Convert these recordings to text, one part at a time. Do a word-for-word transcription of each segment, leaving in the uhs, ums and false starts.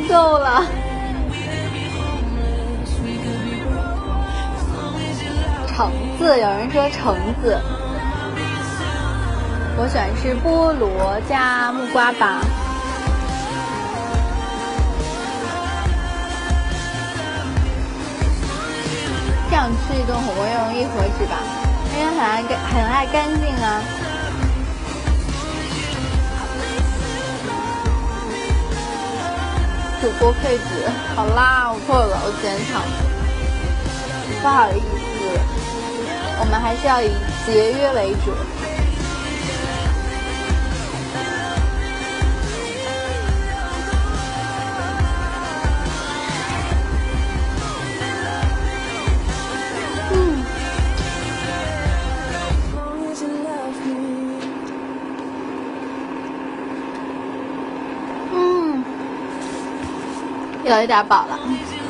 够了。橙子，有人说橙子，我喜欢吃菠萝加木瓜吧。这样吃一顿火锅也容易何止吧？因为很爱干，很爱干净啊。主播配置，好啦，我错了，我减场，不好意思，我们还是要以节约为主。有一点饱了，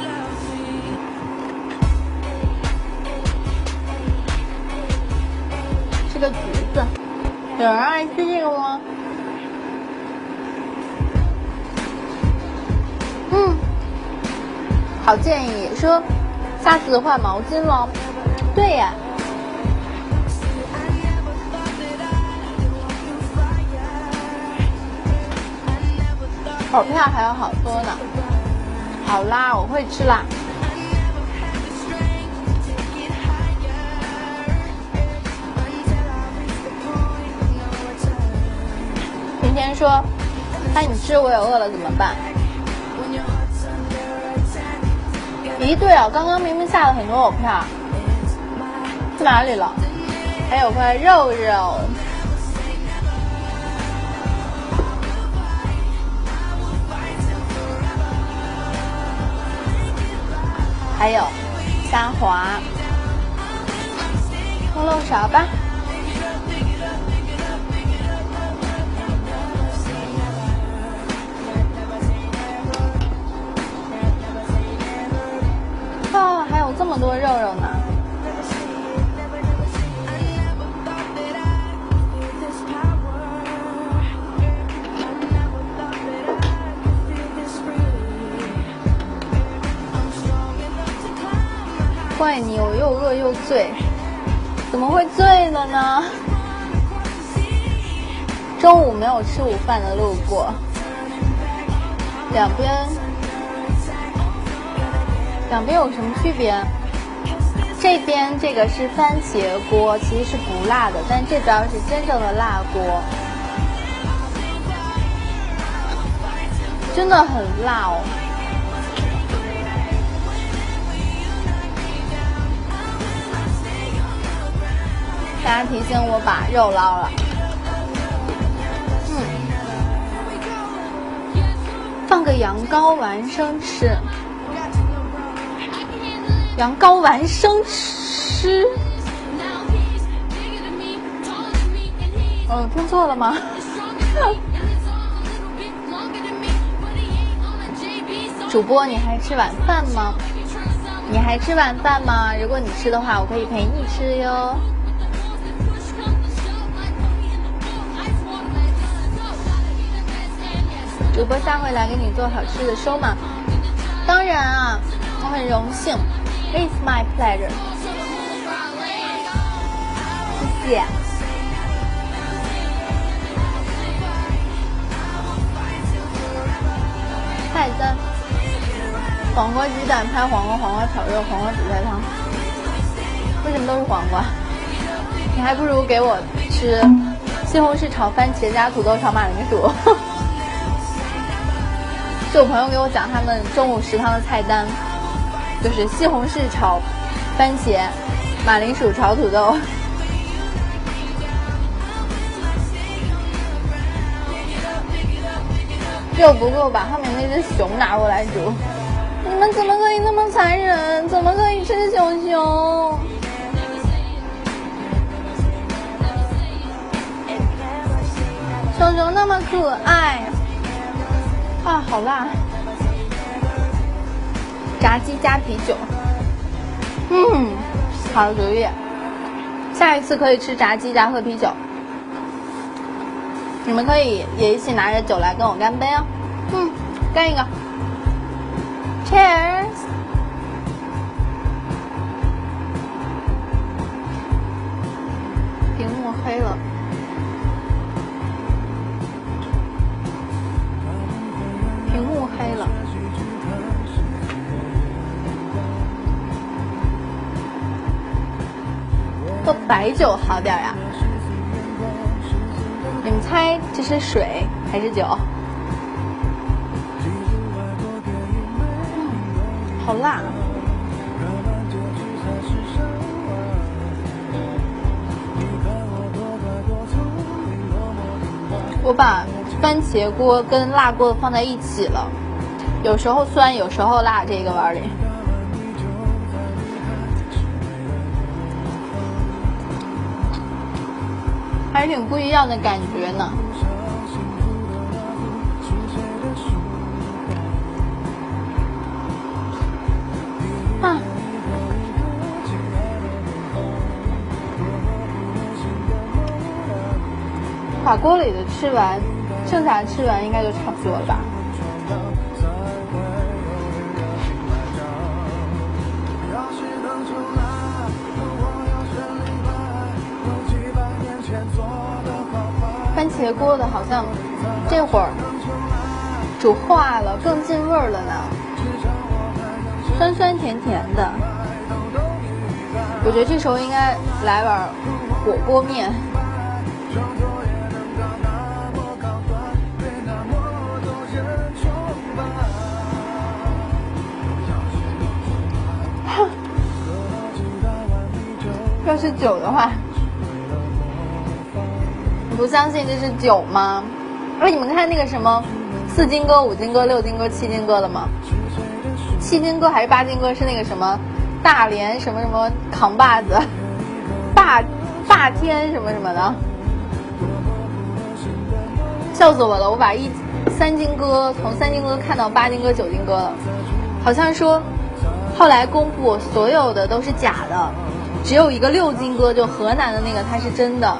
是个橘子。有人爱吃这个吗？嗯，好建议，说下次换毛巾咯。对呀，藕片还有好多呢。好啦，我会吃啦。甜甜说：“那你吃我也饿了怎么办？”咦，对啊，刚刚明明下了很多藕片，去哪里了？还有块肉肉。还有虾滑，葱漏勺吧。哦，还有这么多肉肉呢。怪你，我又饿又醉，怎么会醉了呢？中午没有吃午饭的路过，两边两边有什么区别？这边这个是番茄锅，其实是不辣的，但这边是真正的辣锅，真的很辣哦。大家提醒我把肉捞了。嗯，放个羊羔丸生吃。羊羔丸生吃？哦，听错了吗？主播，你还吃晚饭吗？你还吃晚饭吗？如果你吃的话，我可以陪你吃哟。主播下回来给你做好吃的收嘛。当然啊，我很荣幸 ，It's my pleasure。谢谢。菜单：黄瓜鸡蛋拍黄瓜，黄瓜炒肉，黄瓜紫菜汤。为什么都是黄瓜？你还不如给我吃西红柿炒番茄加土豆炒马铃薯。是我朋友给我讲他们中午食堂的菜单，就是西红柿炒番茄，马铃薯炒土豆。肉不够，把后面那只熊拿过来煮。你们怎么可以那么残忍？怎么可以吃熊熊？熊熊那么可爱。啊，好辣！炸鸡加啤酒，嗯，好主意。下一次可以吃炸鸡加喝啤酒，你们可以也一起拿着酒来跟我干杯哦。嗯，干一个。 Cheers。屏幕黑了。屏幕黑了。喝白酒好点呀？你们猜这是水还是酒？嗯，好辣。我把番茄锅跟辣锅放在一起了，有时候酸，有时候辣，这个碗里。还是挺不一样的感觉呢。啊！把锅里的吃完，剩下的吃完应该就差不多了吧。番茄锅的好像这会儿煮化了，更进味儿了呢，酸酸甜甜的。我觉得这时候应该来碗火锅面。要是酒的话，你不相信这是酒吗？哎，你们看那个什么四金哥、五金哥、六金哥、七金哥了吗？七金哥还是八金哥是那个什么大连什么什么扛把子、霸霸天什么什么的，笑死我了！我把一三金哥从三金哥看到八金哥、九金哥了，好像说后来公布所有的都是假的。只有一个六金哥，就河南的那个，他是真的。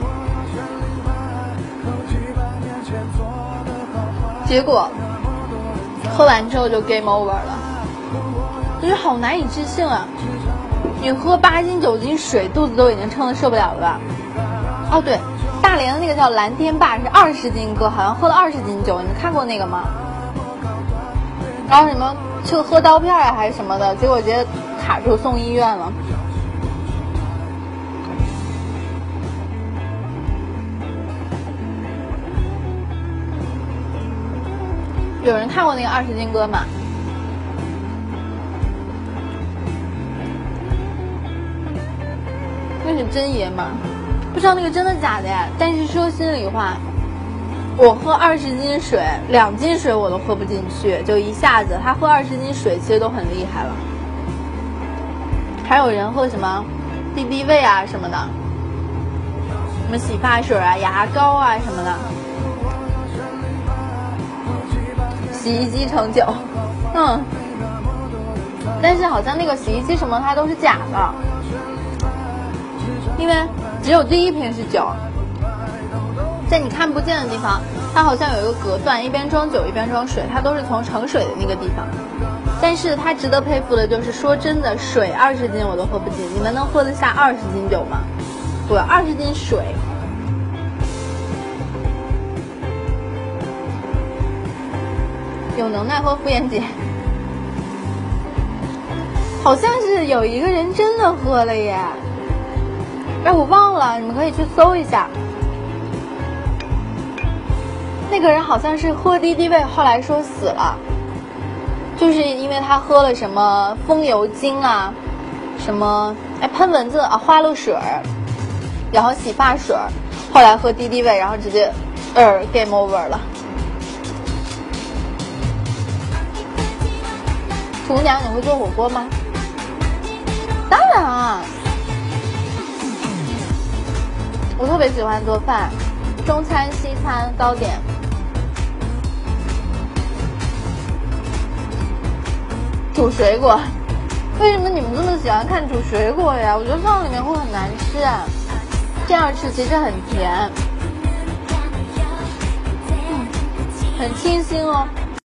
结果喝完之后就 game over 了，就是好难以置信啊！你喝八斤九斤水，肚子都已经撑得受不了了吧？哦对，大连的那个叫蓝天霸是二十斤哥，好像喝了二十斤酒，你们看过那个吗？然后什么去喝刀片啊还是什么的，结果直接卡住送医院了。有人看过那个二十斤哥吗？那是真爷吗？不知道那个真的假的呀。但是说心里话，我喝二十斤水，两斤水我都喝不进去，就一下子。他喝二十斤水其实都很厉害了。还有人喝什么敌敌畏啊什么的，什么洗发水啊、牙膏啊什么的。洗衣机盛酒，嗯，但是好像那个洗衣机什么它都是假的，因为只有第一瓶是酒，在你看不见的地方，它好像有一个隔断，一边装酒一边装水，它都是从盛水的那个地方。但是它值得佩服的就是，说真的，水二十斤我都喝不进，你们能喝得下二十斤酒吗？我要二十斤水。有能耐喝妇炎洁，好像是有一个人真的喝了耶，哎，我忘了，你们可以去搜一下。那个人好像是喝敌敌畏，后来说死了，就是因为他喝了什么风油精啊，什么哎喷蚊子啊花露水，然后洗发水，后来喝敌敌畏，然后直接呃 game over 了。厨娘，你会做火锅吗？当然啊，我特别喜欢做饭，中餐、西餐、糕点。煮水果，为什么你们这么喜欢看煮水果呀？我觉得放里面会很难吃啊，这样吃其实很甜，嗯，很清新哦。